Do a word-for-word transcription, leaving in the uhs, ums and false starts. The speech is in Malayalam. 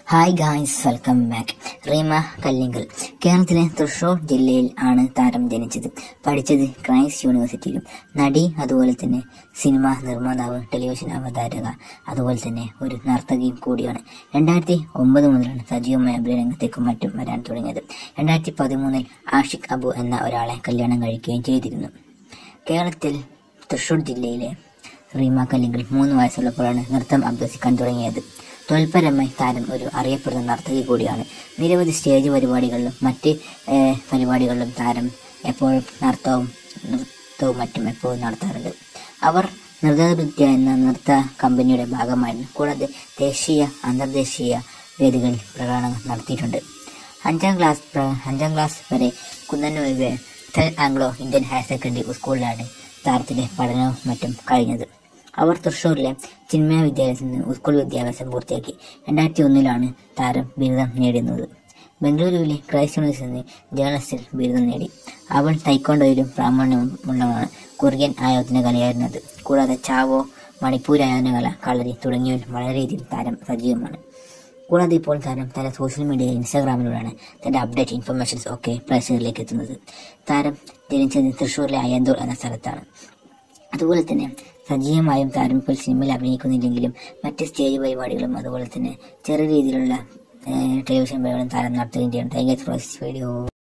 Hi guys, welcome back. Rima Kallingal കേരളത്തിലെ തൃശൂർ ജില്ലയിൽ ആണ് താരം ജനിച്ചത്. പഠിച്ചത് ക്രൈസ്റ്റ് യൂണിവേഴ്സിറ്റിയിലും. നടി, അതുപോലെ തന്നെ സിനിമ നിർമ്മാതാവ്, ടെലിവിഷൻ അവതാരക, അതുപോലെ തന്നെ ഒരു നർത്തകിയും കൂടിയാണ്. രണ്ടായിരത്തി ഒമ്പത് മുതലാണ് സജീവമായ അഭിനയ രംഗത്തേക്കും മറ്റും വരാൻ തുടങ്ങിയത്. രണ്ടായിരത്തി പതിമൂന്നിൽ ആഷിഖ് അബു എന്ന ഒരാളെ കല്യാണം കഴിക്കുകയും ചെയ്തിരുന്നു. കേരളത്തിൽ തൃശൂർ ജില്ലയിലെ റീമ കല്ലിങ്കൽ മൂന്ന് വയസ്സുള്ളപ്പോഴാണ് നൃത്തം അഭ്യസിക്കാൻ തുടങ്ങിയത്. തൊൽപരമായി താരം ഒരു അറിയപ്പെടുന്ന നർത്തകി കൂടിയാണ്. നിരവധി സ്റ്റേജ് പരിപാടികളിലും മറ്റ് പരിപാടികളിലും താരം എപ്പോഴും നൃത്തവും നൃത്തവും മറ്റും എപ്പോഴും നടത്താറുണ്ട്. അവർ നൃത്തനൃത്യ എന്ന നൃത്ത കമ്പനിയുടെ ഭാഗമായിരുന്നു. കൂടാതെ ദേശീയ അന്തർദേശീയ വേദികളിൽ പ്രകടനങ്ങൾ നടത്തിയിട്ടുണ്ട്. അഞ്ചാം ക്ലാസ് അഞ്ചാം ക്ലാസ് വരെ കുന്നന്നൂരിലെ തെൽ ആംഗ്ലോ ഇന്ത്യൻ ഹയർ സെക്കൻഡറി സ്കൂളിലാണ് താരത്തിന്റെ പഠനവും മറ്റും കഴിഞ്ഞത്. അവർ തൃശ്ശൂരിലെ ചിന്മയ വിദ്യാലയത്തിൽ നിന്ന് സ്കൂൾ വിദ്യാഭ്യാസം പൂർത്തിയാക്കി. രണ്ടായിരത്തി ഒന്നിലാണ് താരം ബിരുദം നേടുന്നത്. ബംഗളൂരുവിലെ ക്രൈസ്റ്റ് യൂണിവേഴ്സിറ്റിയിൽ നിന്ന് ജേർണലിസ്റ്റിൽ ബിരുദം നേടി. അവൾ തൈക്കോണ്ടോയിലും പ്രാമാണ്യമുള്ളതാണ്. കൊറിയൻ ആയോധന കലയായിരുന്നത്. കൂടാതെ ചാവോ, മണിപ്പൂർ ആയോധന കല, കളരി തുടങ്ങിയവയിൽ വളരെ രീതിയിൽ താരം സജീവമാണ്. കൂടാതെ ഇപ്പോൾ താരം തന്റെ സോഷ്യൽ മീഡിയ ഇൻസ്റ്റാഗ്രാമിലൂടെയാണ് തന്റെ അപ്ഡേറ്റ് ഇൻഫർമേഷൻസ് ഒക്കെ പ്രേക്ഷകരിലേക്ക് എത്തുന്നത്. താരം ജനിച്ചത് തൃശ്ശൂരിലെ അയ്യന്തൂർ എന്ന സ്ഥലത്താണ്. അതുപോലെ തന്നെ സജീവമായും താരം ഇപ്പോൾ സിനിമയിൽ അഭിനയിക്കുന്നില്ലെങ്കിലും മറ്റ് സ്റ്റേജ് പരിപാടികളും അതുപോലെ തന്നെ ചെറിയ രീതിയിലുള്ള ടെലിവിഷൻ പരിപാടികളും താരം നടത്തുകയും ചെയ്യും. Thank you for this video.